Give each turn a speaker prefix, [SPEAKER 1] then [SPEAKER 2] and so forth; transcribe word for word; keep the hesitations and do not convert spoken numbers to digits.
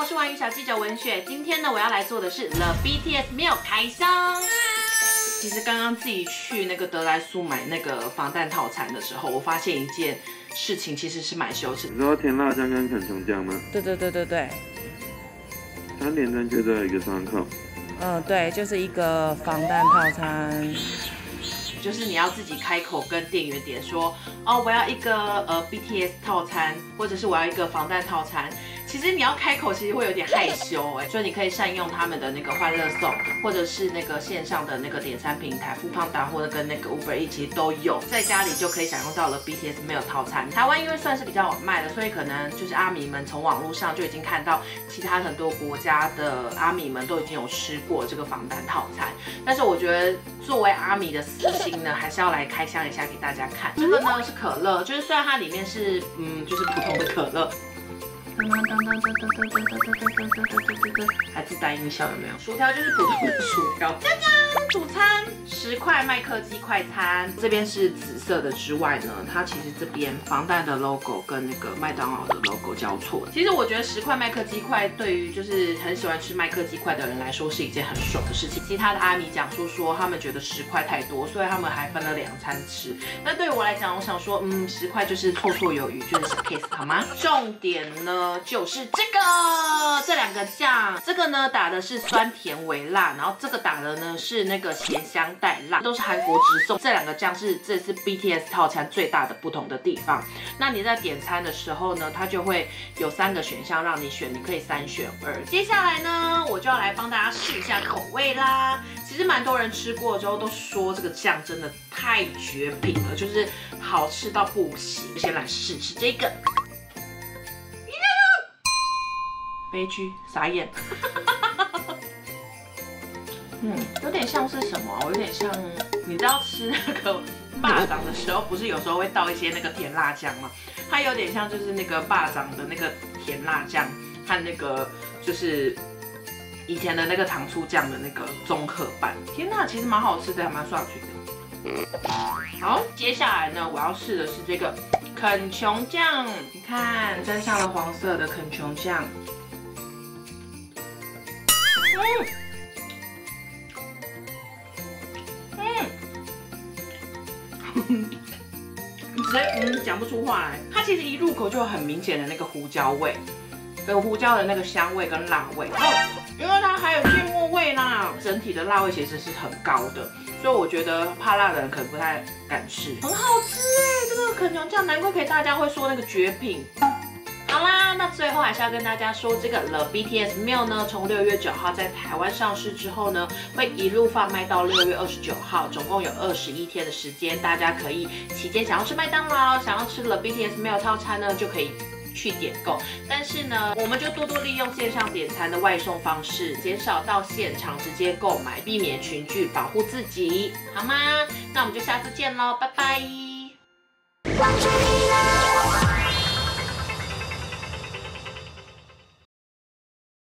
[SPEAKER 1] 我是玩鱼小记者文雪。今天呢，我要来做的是 The B T S Meal 开箱。其实刚刚自己去那个德莱素买那个防弹套餐的时候，我发现一件事情，其实是蛮羞耻的。
[SPEAKER 2] 你说甜辣酱跟肯琼酱吗？
[SPEAKER 1] 对对对对对。
[SPEAKER 2] 三点正确的一个窗口。
[SPEAKER 1] 嗯，对，就是一个防弹套餐。就是你要自己开口跟店员点说，哦，我要一个呃 B T S 套餐，或者是我要一个防弹套餐。其实你要开口，其实会有点害羞哎，所以你可以善用他们的那个欢乐颂，或者是那个线上的那个点餐平台，富胖达或者跟那个 Uber Eats 其实都有，在家里就可以享用到了 B T S Meal 套餐。台湾因为算是比较晚卖的，所以可能就是阿迷们从网络上就已经看到其他很多国家的阿迷们都已经有吃过这个防弹套餐。但是我觉得作为阿迷的私心呢，还是要来开箱一下给大家看。这个呢是可乐，就是虽然它里面是嗯就是普通的可乐。当当当当当当当当当当当当当，还自带音效有没有？薯条就是普通的薯条。짜잔，主餐十块麦克鸡快餐，这边是紫色的之外呢，它其实这边防弹的 logo 跟那个麦当劳的 logo 交错。其实我觉得十块麦克鸡块对于就是很喜欢吃麦克鸡块的人来说是一件很爽的事情。其他的阿米讲述说他们觉得十块太多，所以他们还分了两餐吃。那对于我来讲，我想说，嗯，十块就是绰绰有余，就是小 case 好吗？重点呢？就是这个这两个酱，这个呢打的是酸甜微辣，然后这个打的呢是那个咸香带辣，都是韩国直送。这两个酱是这次 B T S 套餐最大的不同的地方。那你在点餐的时候呢，它就会有三个选项让你选，你可以三选二。接下来呢，我就要来帮大家试一下口味啦。其实蛮多人吃过之后都说这个酱真的太绝品了，就是好吃到不行。先来试试这个。悲剧，傻眼。嗯，有点像是什么？有点像，你知道吃那个霸掌的时候，不是有时候会倒一些那个甜辣酱吗？它有点像就是那个霸掌的那个甜辣酱和那个就是以前的那个糖醋酱的那个综合版。天哪，其实蛮好吃的，还蛮爽脆的。好，接下来呢，我要试的是这个肯琼酱。你看，沾上了黄色的肯琼酱。嗯，嗯，直接嗯讲不出话来。它其实一入口就有很明显的那个胡椒味，有胡椒的那个香味跟辣味。哦，因为它还有芥末味啦，整体的辣味其实是很高的，所以我觉得怕辣的人可能不太敢吃。很好吃哎，这个肯琼酱难怪可以大家会说那个绝品。好啦，那最后还是要跟大家说，这个 The B T S Meal 呢，从六月九号在台湾上市之后呢，会一路贩卖到六月二十九号，总共有二十一天的时间，大家可以期间想要吃麦当劳，想要吃 The B T S Meal 套餐呢，就可以去点购。但是呢，我们就多多利用线上点餐的外送方式，减少到现场直接购买，避免群聚，保护自己，好吗？那我们就下次见喽，拜拜。